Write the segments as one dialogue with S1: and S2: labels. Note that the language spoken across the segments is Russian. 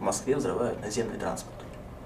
S1: Москве взрывают наземный транспорт.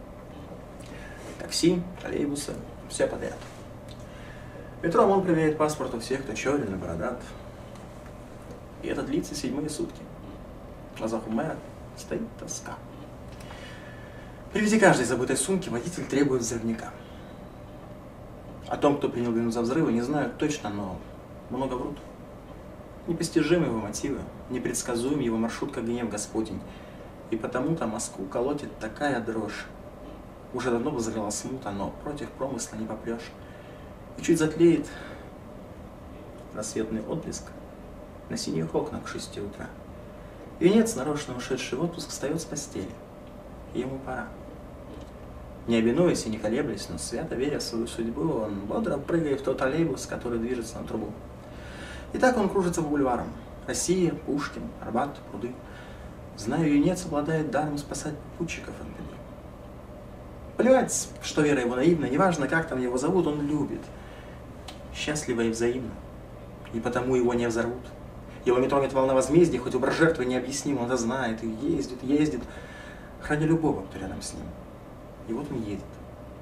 S1: Такси, троллейбусы, все подряд. Метро ОМОН проверяет паспорт у всех, кто черен и бородат. И это длится 7-е сутки. В глазах у мэра стоит тоска. При виде каждой забытой сумки водитель требует взрывника. О том, кто принял вину за взрывы, не знают точно, но много врут. Непостижимы его мотивы, непредсказуем его маршрут, как гнев Господень. И потому-то Москву колотит такая дрожь. Уже давно бы зрела смута, но против промысла не попрешь. И чуть затлеет рассветный отблеск на синих окнах к 6 утра. Юнец, нарочно ушедший в отпуск, встает с постели. И ему пора. Не обинуясь и не колеблясь, но свято веря в свою судьбу, он бодро прыгает в тот троллейбус, который движется на трубу. И так он кружится по бульварам. Россия, Пушкин, Арбат, Пруды. Знаю, юнец обладает даром спасать попутчиков от беды. Плевать, что вера его наивна, неважно, как там его зовут, он любит. Счастливо и взаимно. И потому его не взорвут. Его не тронет волна возмездия, хоть выбор жертвы необъясним, он это знает и ездит, храня любого, кто рядом с ним. И вот он едет.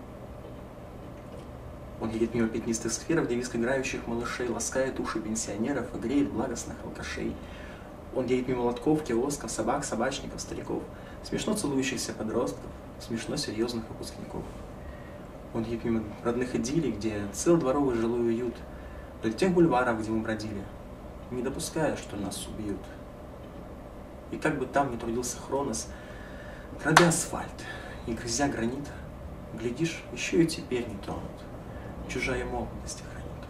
S1: Он едет мимо пятнистых сфер, где виск играющих малышей ласкает уши пенсионеров и греет благостных алкашей. Он едет мимо лотков, киосков, собак, собачников, стариков, смешно целующихся подростков, смешно серьезных выпускников. Он едет мимо родных идиллий, где цел дворовый жилой уют, вдоль тех бульваров, где мы бродили, не допуская, что нас убьют. И как бы там ни трудился Хронос, крадя асфальт и грызя гранит, глядишь, еще и теперь не тронут, чужая молодость хранит.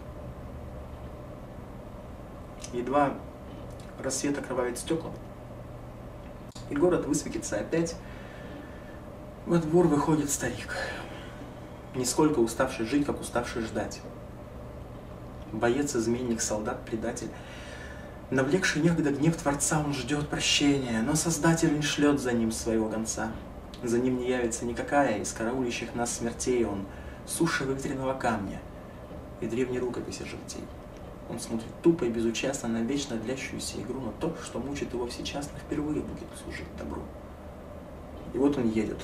S1: Едва рассвет окровавит стекла, и город высветится опять, во двор выходит старик, нисколько уставший жить, как уставший ждать. Боец, изменник, солдат, предатель. Навлекший некогда гнев Творца, он ждет прощения, но Создатель не шлет за ним своего гонца. За ним не явится никакая из караулищих нас смертей, он суша выветренного камня и древней рукописи желтей. Он смотрит тупо и безучастно на вечно длящуюся игру, но то, что мучит его всечасно, впервые будет служить добру. И вот он едет.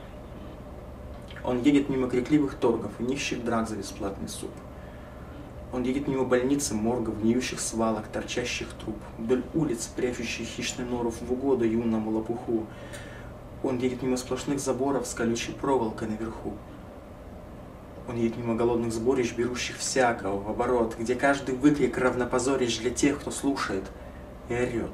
S1: Он едет мимо крикливых торгов и нищих драк за бесплатный суп. Он едет мимо больницы, моргов, гниющих свалок, торчащих труб, вдоль улиц, прячущих хищный норов в угоду юному лопуху. Он едет мимо сплошных заборов с колючей проволокой наверху. Он едет мимо голодных сборищ, берущих всякого в оборот, где каждый выкрик равнопозорищ для тех, кто слушает и орет.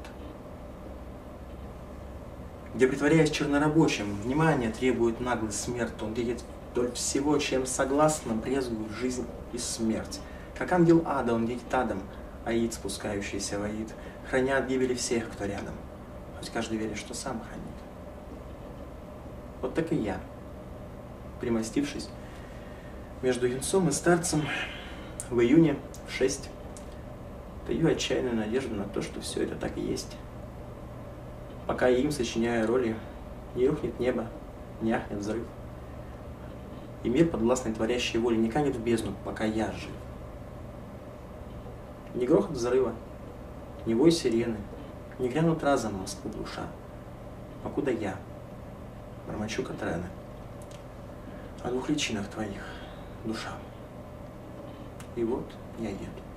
S1: Где, притворяясь чернорабочим, внимание требует наглый смерть. Он едет вдоль всего, чем согласно брезгуют жизнь и смерть. Как ангел ада, он едет адом, аид, спускающийся в аид, храня от гибели всех, кто рядом. Хоть каждый верит, что сам хранит. Вот так и я, примостившись между юнцом и старцем, в июне в 6, даю отчаянную надежду на то, что все это так и есть. Пока я им сочиняю роли, не рухнет небо, не ахнет взрыв. И мир, подвластный творящей воле, не канет в бездну, пока я жив. Не грохот взрыва, не вой сирены, не грянут разом в Москву душа. Покуда я бормочу Катрены о двух личинах твоих, душа. И вот я еду.